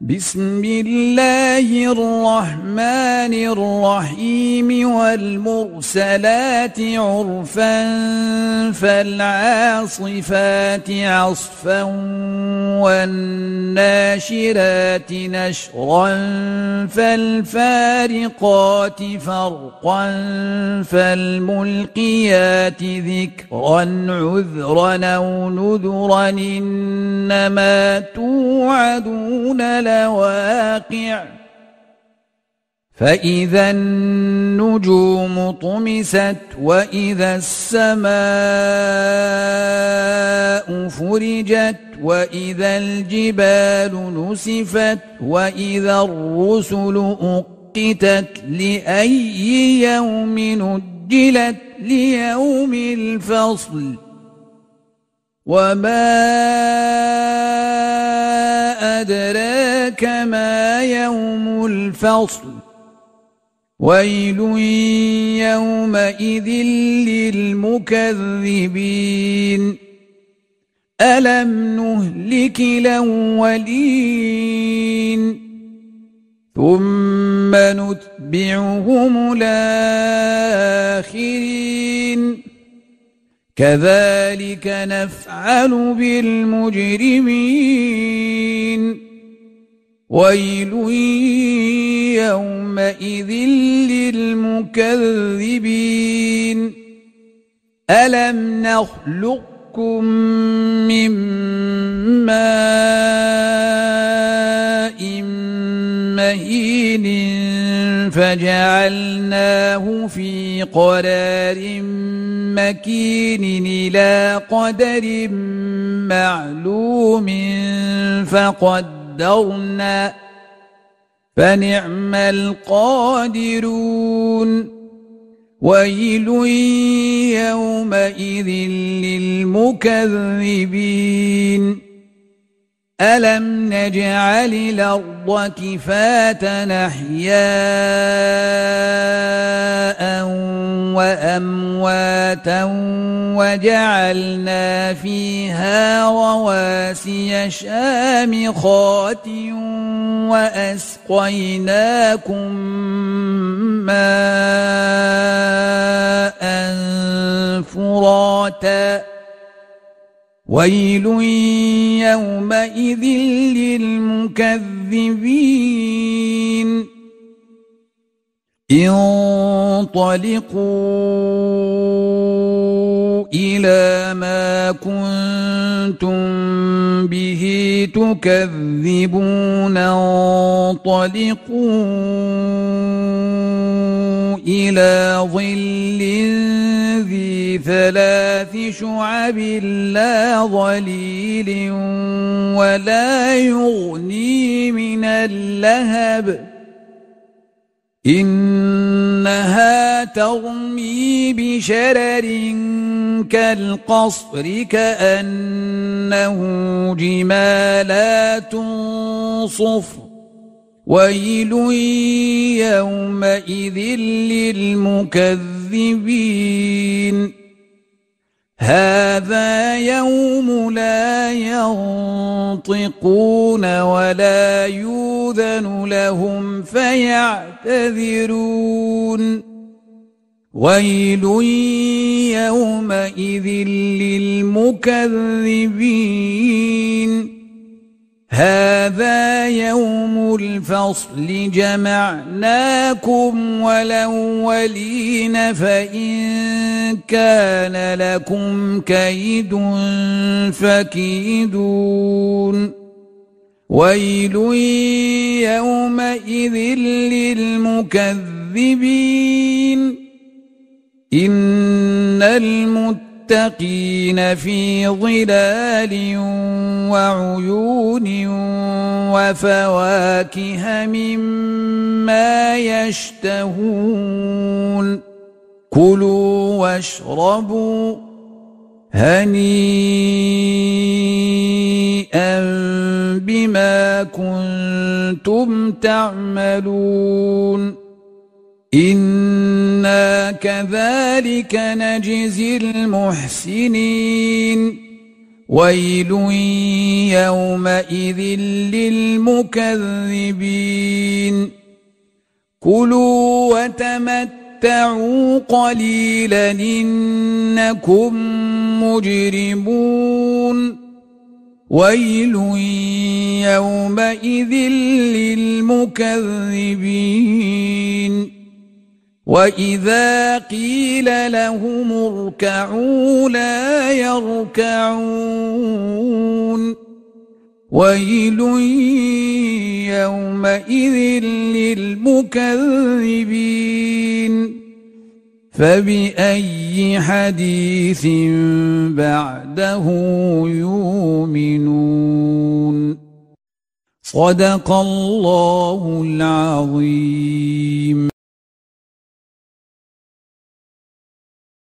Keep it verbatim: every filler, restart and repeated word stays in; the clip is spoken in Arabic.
بسم الله الرحمن الرحيم والمرسلات عرفا فالعاصفات عصفا والناشرات نشرا فالفارقات فرقا فالملقيات ذكرا عذرا أو نذرا إنما توعدون لواقع فإذا النجوم طمست وإذا السماء فرجت وإذا الجبال نسفت وإذا الرسل أقتت لأي يوم أجلت ليوم الفصل وما أدراك ما يوم الفصل ويل يومئذ للمكذبين ألم نهلك الأولين ثم نتبعهم الآخرين كذلك نفعل بالمجرمين ويل يومئذ للمكذبين ألم نخلقكم من ماء مهين فجعلناه في قرار مكين إلى قدر معلوم فقدرنا فنعم القادرون ويل يومئذ للمكذبين ألم نجعل الأرض كفاة أحياء وأمواتا وجعلنا فيها رواسي شامخات وأسقيناكم ماء فراتا ويل يومئذ للمكذبين انطلقوا إلى ما كنتم به تكذبون انطلقوا إلى ظل ذي ثلاث شعب لا ظليل ولا يغني من اللهب إنها ترمي بشرر كالقصر كأنه جمالات صفر ويل يومئذ للمكذبين هذا يوم لا ينطقون ولا يؤذن لهم فيعتذرون ويل يومئذ للمكذبين هذا يوم الفصل جمعناكم والأولين فإن كان لكم كيد فكيدون ويل يومئذ للمكذبين إن المتقين المتقين في ظلال وعيون وفواكه مما يشتهون كلوا واشربوا هنيئا بما كنتم تعملون إنا كذلك نجزي المحسنين ويل يومئذ للمكذبين كلوا وتمتعوا قليلا إنكم مجرمون ويل يومئذ للمكذبين وإذا قيل لهم اركعوا لا يركعون ويل يومئذ للمكذبين فبأي حديث بعده يؤمنون صدق الله العظيم.